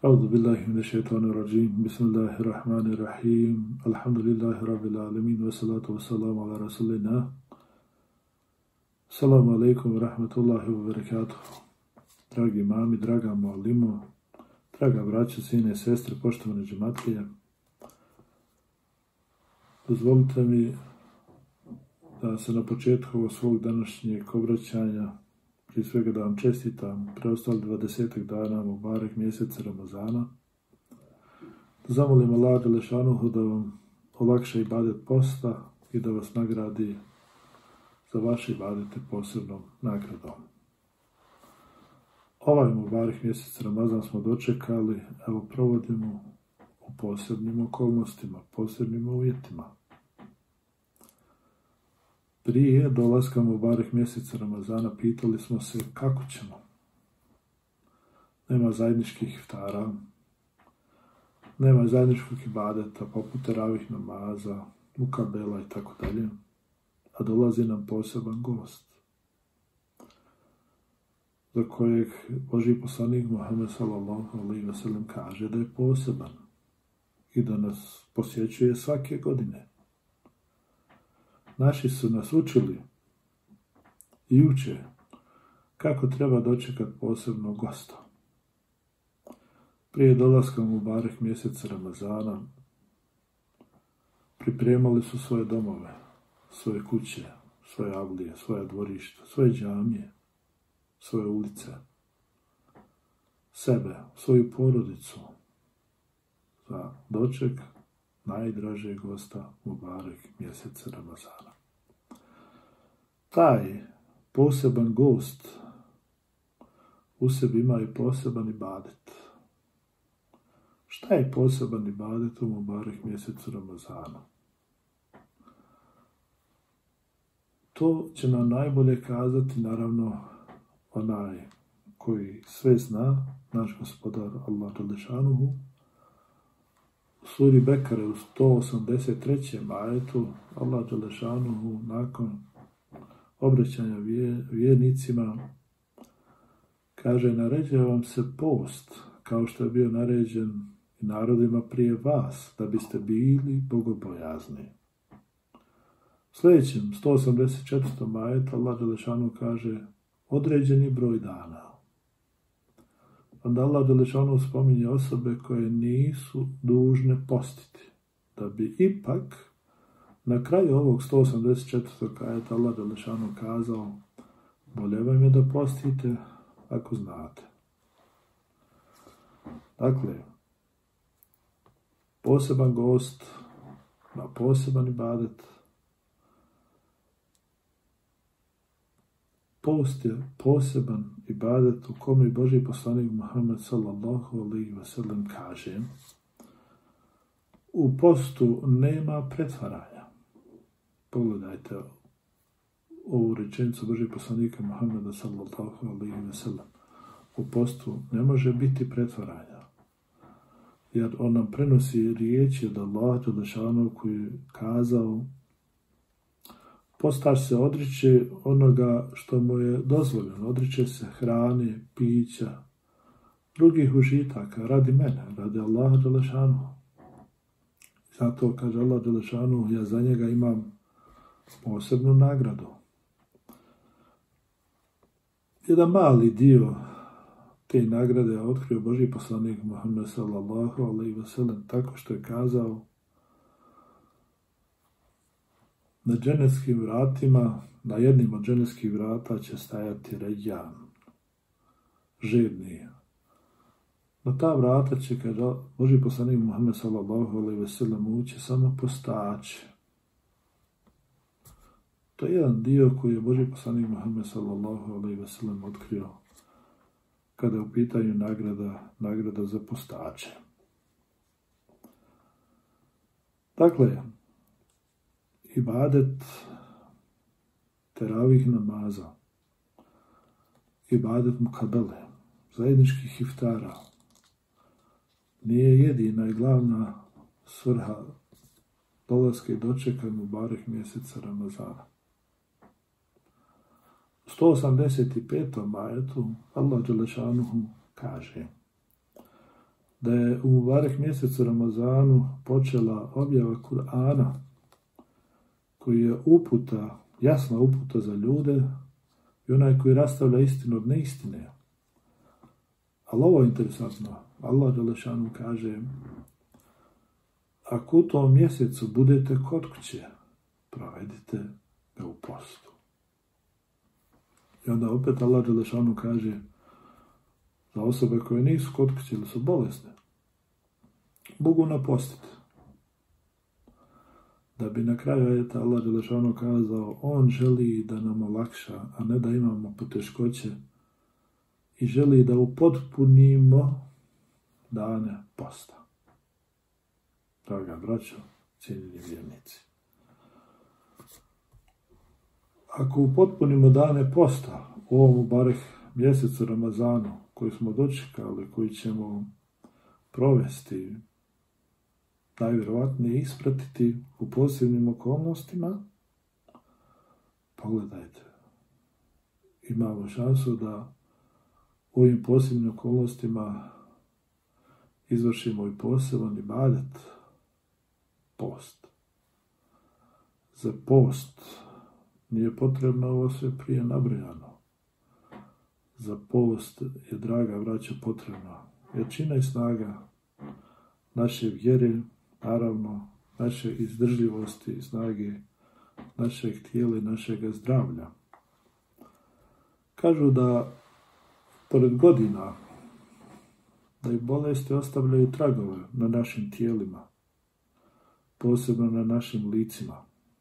أعوذ بالله من الشيطان الرجيم بسم الله الرحمن الرحيم الحمد لله رب العالمين والصلاة والسلام على رسول الله Assalamu alaikum wa rahmatullahi wa barakatuhu. Dragi mami, draga mualimo, draga braća, sine i sestre, poštovane džematlije, dozvolite mi da se na početku ovog svog današnjeg obraćanja prije svega da vam čestitam preostali 20 dana Mubarek mjeseca Ramazana. Da zamolim Allah Đelešanuhu da vam olakša ibadet posta i da vas nagradi za vaše ibadete posebnom nagradom. Ovaj Mubarek mjesec Ramazan smo dočekali, evo provodimo u posebnim okolnostima, posebnim uvjetima. Prije dolaska Mubarek mjeseca Ramazana pitali smo se kako ćemo. Nema zajedničkih iftara, nema zajedničkog ibadeta poput teravih namaza, mukabela i tako dalje, a dolazi nam poseban gost za kojeg Božji poslanik Muhammed sallallahu alejhi ve sellem kaže da je poseban i da nas posjećuje svake godine. Naši su nas učili i uče kako treba dočekati posebnog gosta. Prije dolaska u Mubarek mjeseca Ramazana pripremali su svoje domove, svoje kuće, svoje avlije, svoja dvorišta, svoje džamije, svoje ulice, sebe, svoju porodicu za doček najdražeg gosta Mubarek mjeseca Ramazana. Taj poseban gost u sebi ima i poseban ibadet. Šta je poseban ibadet u Mubarek mjesecu Ramazana? To će nam najbolje kazati, naravno, onaj koji sve zna, naš gospodar Allah Đelešanuhu. U suri Bekare u 183. ajetu Allah Đelešanuhu nakon obraćanja vjernicima kaže: naređuje vam se post kao što je bio naređen i narodima prije vas, da biste bili bogobojazni. U sljedećem 184. ajetu Allah Đelešanuhu kaže određeni broj dana. Onda Allah Đelešanuhu spominje osobe koje nisu dužne postiti, da bi ipak na kraju ovog 184. ajeta Allah Đelešanuhu kazao: bolje vam je da postite ako znate. Dakle, poseban gost na poseban ibadet. Post je poseban ibadet u kome Božji poslanik Muhammed sallallahu alejhi ve sellem kaže: u postu nema pretvaranja. Pogledajte ovu rečenicu Božjeg poslanika Muhammeda sallallahu alejhi ve sellem. U postu ne može biti pretvaranja, jer on nam prenosi riječi od Allaha Đelešanuhu koji je kazao: postač se odriče onoga što mu je dozvoljeno, odriče se hrane, pića, drugih užitaka, radi mene, radi Allaha Đelešanuhu. Zato kaže Allah Đelešanuhu, ja za njega imam posebnu nagradu. Jedan mali dio te nagrade otkrio Božji poslanik Muhammed sallallahu alejhi ve sellem tako što je kazao: na dženevskim vratima, na jednim od dženevskih vrata će stajati Ređan, žedni. Na ta vrata će, kaže Božji poslanik Muhammed sallallahu alejhi ve sellem, ući samo postači. To je jedan dio koji je Božji poslanik Muhammed sallallahu alejhi ve sellem otkrio kada je u pitanju nagrada za postače. Dakle, ibadet teravih namaza, ibadet mukabele, zajedničkih iftara, nije jedina i glavna svrha dolaska i dočeka Mubarek mjeseca Ramazana. U 185. ajetu Allah Đelešanuhu kaže: da je u Mubarek mjesecu Ramazanu počela objava Kur'ana, koji je uputa, jasna uputa za ljude i onaj koji rastavlja istinu od neistine. Ali ovo je interesantno. Allah Đelešanu kaže: ako u tom mjesecu budete kod kuće, provedite ga u postu. I onda opet Allah Đelešanu kaže za osobe koje nisu kod kuće ili su bolesne, mogu napostiti. Da bi na kraju ajeta Allah Đelešanu kazao: on želi da nam olakša, a ne da imamo poteškoće, i želi da upotpunimo dane posta. Draga braćo, cijenjeni vjernici, ako upotpunimo dane posta u ovom Mubarek mjesecu Ramazanu, koji smo dočekali, koji ćemo provesti, najvjerovatnije ispratiti u posebnim okolnostima, pogledajte, imamo šansu da u ovim posebnim okolnostima izvršimo i poseban ibadet, post. Za post nije potrebno ovo sve prije nabrojano. Za post je, draga braćo, potrebno jačina i snaga naše vjere, naravno naše izdržljivosti i snage našeg tijela i našeg zdravlja. Kažu da pored godina da i bolesti ostavljaju tragove na našim tijelima, posebno na našim licima.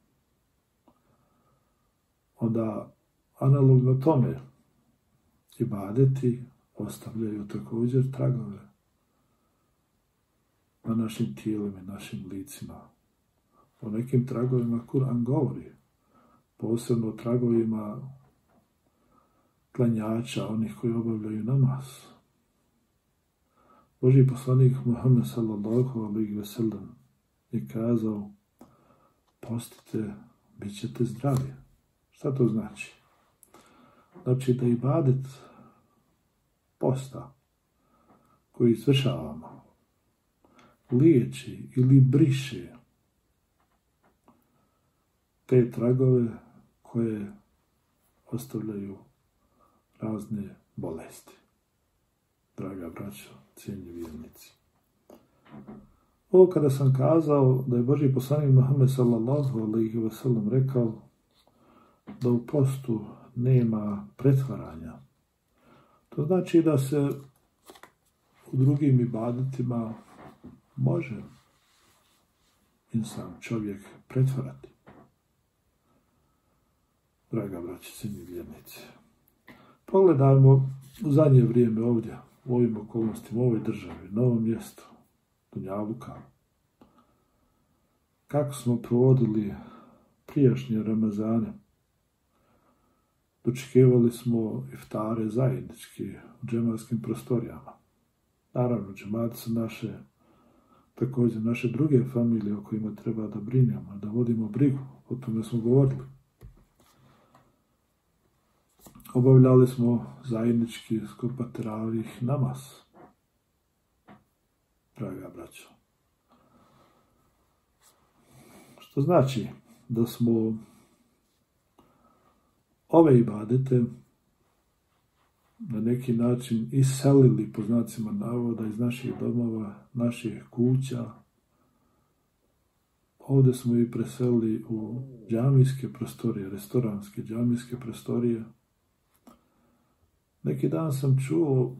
Onda analogno tome ibadeti ostavljaju također tragove na našim tijelima i našim licima. O nekim tragovima Kur'an govori, posebno o tragovima klanjača, onih koji obavljaju namaz. Božji poslanik Muhammed sallallahu alejhi ve sellem je kazao: postite, bit ćete zdravi. Šta to znači? Znači da ibadet posta koji izvršavamo liječi ili briše te tragove koje ostavljaju razne bolesti. Draga braćo, cijenjeni vjernici, ovo kada sam kazao da je Božji poslanik Muhammed sallallahu alejhi ve sellem rekao da u postu nema pretvaranja, to znači da se u drugim ibadetima može insan, čovjek, pretvarati. Draga braći, cijenjeni vjernici, pogledajmo u zadnje vrijeme ovdje, u ovim okolnostima, u ovoj državi, na ovom mjestu, Dunjaluka, kako smo provodili prijašnje Ramazane. Dočekivali smo iftare zajednički u džematskim prostorijama. Naravno, džemati su naše, također naše druge familije o kojima treba da brinemo, da vodimo brigu, o tome smo govorili. Obavljali smo zajednički skupa teravih namaz. Draga braćo, što znači da smo ove ibadete na neki način iselili, po znacima navoda, iz naših domova, naših kuća. Ovdje smo i preselili u džamijske prostorije, restoranske džamijske prostorije. Neki dan sam čuo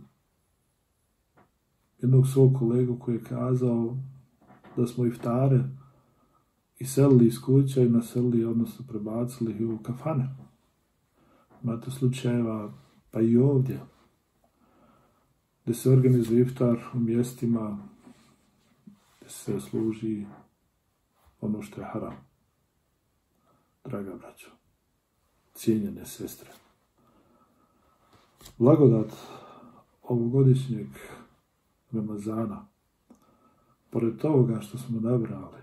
jednog svog kolegu koji je kazao da smo iftare iselili iz kuća i naselili, odnosno prebacili ih u kafane. Imate slučajeva, pa i ovdje, gdje se organizuje iftar u mjestima gdje se služi ono što je haram. Draga braćo, cijenjene sestre, blagodat ovogodišnjeg Ramazana, pored toga što smo nabrali,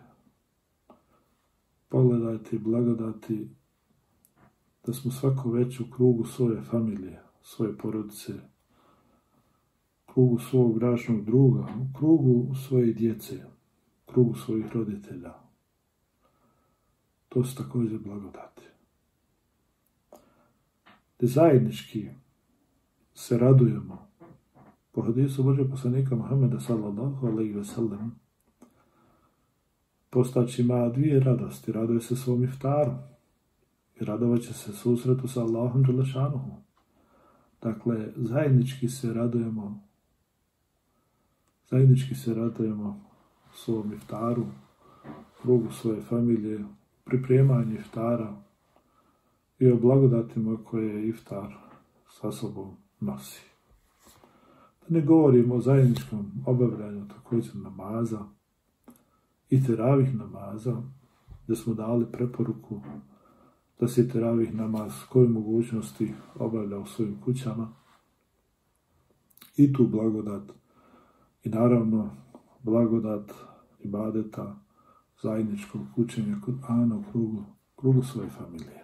pogledajte blagodati da smo svako već u krugu svoje familije, svoje porodice, krugu svog bračnog druga, u krugu svoje djece, u krugu svojih roditelja. To su također blagodati. Da zajednički se radujemo. Po hadisu Božeg poslanika Muhameda sallallahu alejhi ve sellem postać ima dvije radosti. Raduje se svom iftaru i radovat će se susretu sa Allahom dželešanuhu. Dakle, zajednički se radujemo svom iftaru, krugu svoje familije, pripremanju iftara i o blagodatima koje iftar sa sobom nosi. Da ne govorimo o zajedničkom obavljanju također namaza i teravih namaza, gdje smo dali preporuku da se teravih namaz koje mogućnosti obavlja u svojim kućama i tu blagodat i naravno blagodat ibadeta zajedničkog učenja Kur'ana u krugu svoje familije.